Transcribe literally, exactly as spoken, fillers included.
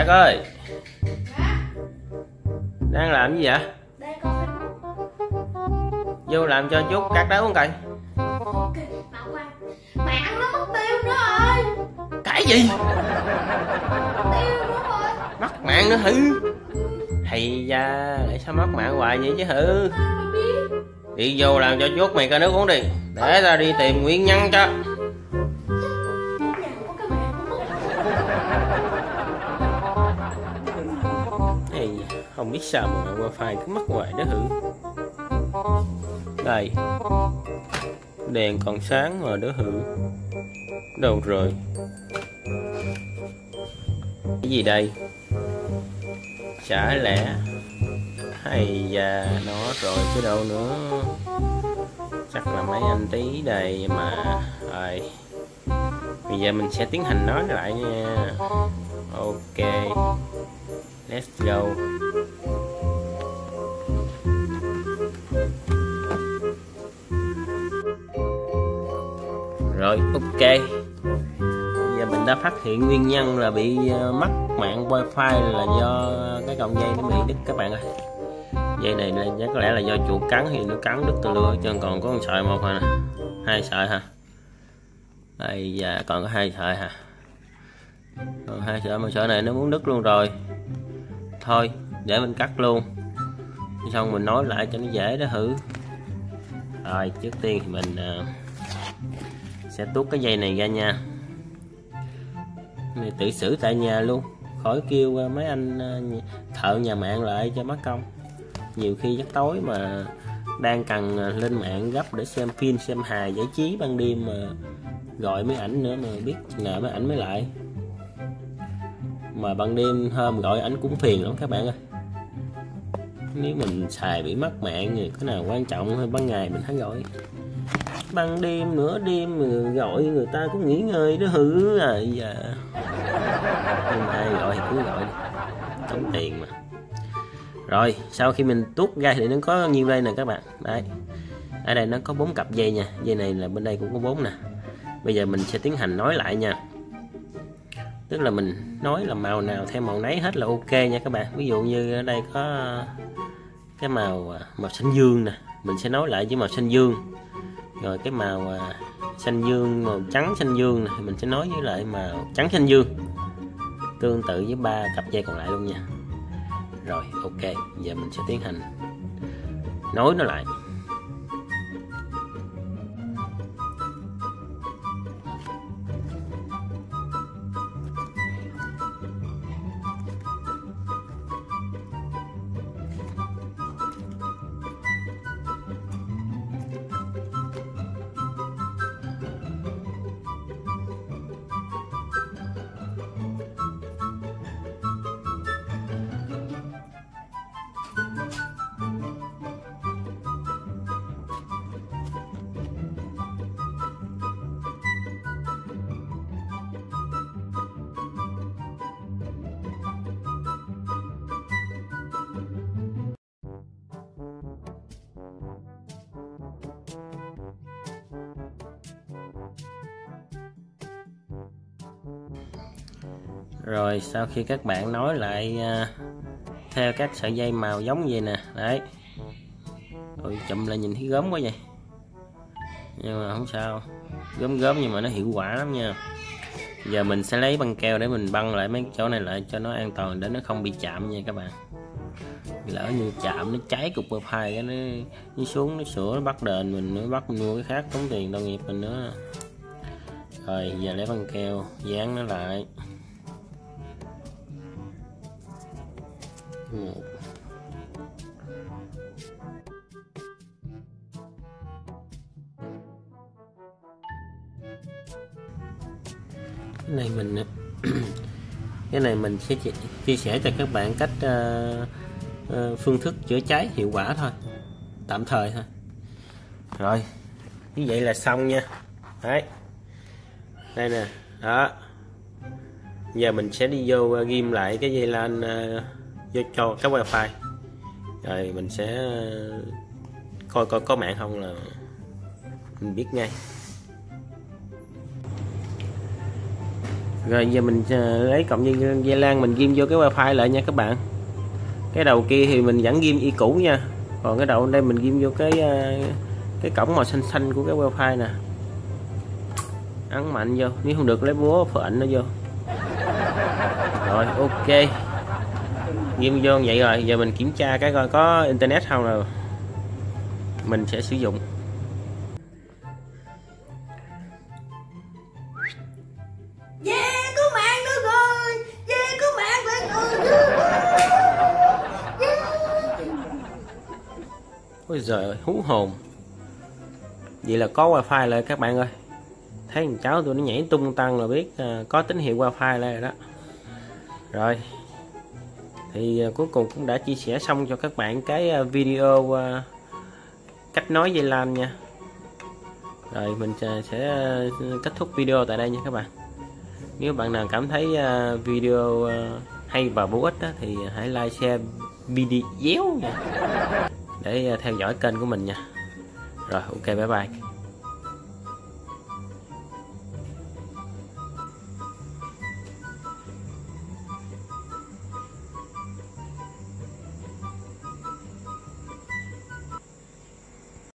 Cát ơi. Đang làm gì vậy? Vô làm cho chút Cát đá uống cây. Mạng nó mất tiêu nữa rồi. Cái gì? Tiêu nữa rồi. Mất mạng nữa hử? Hay da, tại sao mất mạng hoài vậy chứ hử? Đi vô làm cho chút mày coi nước uống đi. Để ta đi tìm nguyên nhân cho. Hey, không biết sao mà wifi cứ mất hoài đó hử? Đây, đèn còn sáng mà đó hử? Đâu rồi? Cái gì đây? Chả lẽ hay da nó rồi chứ đâu nữa. Chắc là mấy anh tí đây mà. Rồi, bây giờ mình sẽ tiến hành nói lại nha. Ok, let's go. Rồi, ok. Bây giờ mình đã phát hiện nguyên nhân là bị mất mạng wifi là do cái cọng dây nó bị đứt các bạn ơi. Dây này là chắc có lẽ là do chuột cắn thì nó cắn đứt từ lưa, chứ còn có một sợi một thôi nè, hai sợi ha. Đây giờ còn có hai sợi ha. Còn hai sợi mà sợi này nó muốn đứt luôn rồi. Thôi để mình cắt luôn, xong mình nói lại cho nó dễ đó hử. Rồi trước tiên thì mình uh, sẽ tuốt cái dây này ra nha. Mình tự xử tại nhà luôn, khỏi kêu mấy anh thợ nhà mạng lại cho mất công. Nhiều khi giấc tối mà đang cần lên mạng gấp để xem phim xem hài giải trí ban đêm mà gọi mấy ảnh nữa mà biết nào mấy ảnh mới lại. Mà ban đêm hôm gọi ảnh cũng phiền lắm các bạn ơi. Nếu mình xài bị mất mạng thì cái nào quan trọng hơn ban ngày mình hãy gọi. Ban đêm nửa đêm mà gọi người ta cũng nghỉ ngơi đó hử à. Giờ nhưng mà ai gọi thì cứ gọi đi, tốn tiền mà. Rồi sau khi mình tuốt ra thì nó có nhiêu đây nè các bạn. Đấy, ở đây nó có bốn cặp dây nha. Dây này là bên đây cũng có bốn nè. Bây giờ mình sẽ tiến hành nói lại nha. Tức là mình nói là màu nào theo màu nấy hết là ok nha các bạn. Ví dụ như ở đây có cái màu màu xanh dương nè, mình sẽ nói lại với màu xanh dương. Rồi cái màu xanh dương, màu trắng xanh dương này mình sẽ nói với lại màu trắng xanh dương. Tương tự với ba cặp dây còn lại luôn nha. Rồi ok, giờ mình sẽ tiến hành nối nó lại. Rồi sau khi các bạn nói lại uh, theo các sợi dây màu giống vậy nè. Đấy, rồi chụm lại nhìn thấy gớm quá vậy, nhưng mà không sao, gớm gớm nhưng mà nó hiệu quả lắm nha. Giờ mình sẽ lấy băng keo để mình băng lại mấy chỗ này lại cho nó an toàn, để nó không bị chạm nha các bạn. Lỡ như chạm nó cháy cục wifi cái nó, nó xuống nó sửa nó bắt đền mình, nó bắt mình mua cái khác tốn tiền đâu nghiệp mình nữa. Rồi giờ lấy băng keo dán nó lại. Một. Cái này mình cái này mình sẽ chia sẻ cho các bạn cách uh, uh, phương thức chữa cháy hiệu quả thôi, tạm thời thôi. Rồi như vậy là xong nha. Đấy, đây nè, đó. Giờ mình sẽ đi vô uh, ghim lại cái dây lan uh, vô cho cái wifi, rồi mình sẽ uh, coi coi có mạng không là mình biết ngay. Rồi giờ mình lấy cổng dây, dây lan mình ghim vô cái wifi lại nha các bạn. Cái đầu kia thì mình vẫn ghim y cũ nha, còn cái đầu đây mình ghim vô cái cái cổng màu xanh xanh của cái wifi nè. Ấn mạnh vô, nếu không được lấy búa phện nó vô. Rồi ok, ghim vô vậy rồi. Giờ mình kiểm tra cái coi có internet không rồi mình sẽ sử dụng. Yeah, có mạng nữa rồi. Yeah, có mạng lại rồi. Ôi giời ơi, hú hồn. Vậy là có wifi lại các bạn ơi. Thấy thằng cháu tôi nó nhảy tung tăng là biết uh, có tín hiệu wifi lại rồi đó. Rồi thì uh, cuối cùng cũng đã chia sẻ xong cho các bạn cái uh, video uh, cách nối dây LAN nha. Rồi mình sẽ uh, kết thúc video tại đây nha các bạn. Nếu bạn nào cảm thấy uh, video uh, hay và bổ ích đó, thì hãy like share video nha, để uh, theo dõi kênh của mình nha. Rồi ok, bye bye.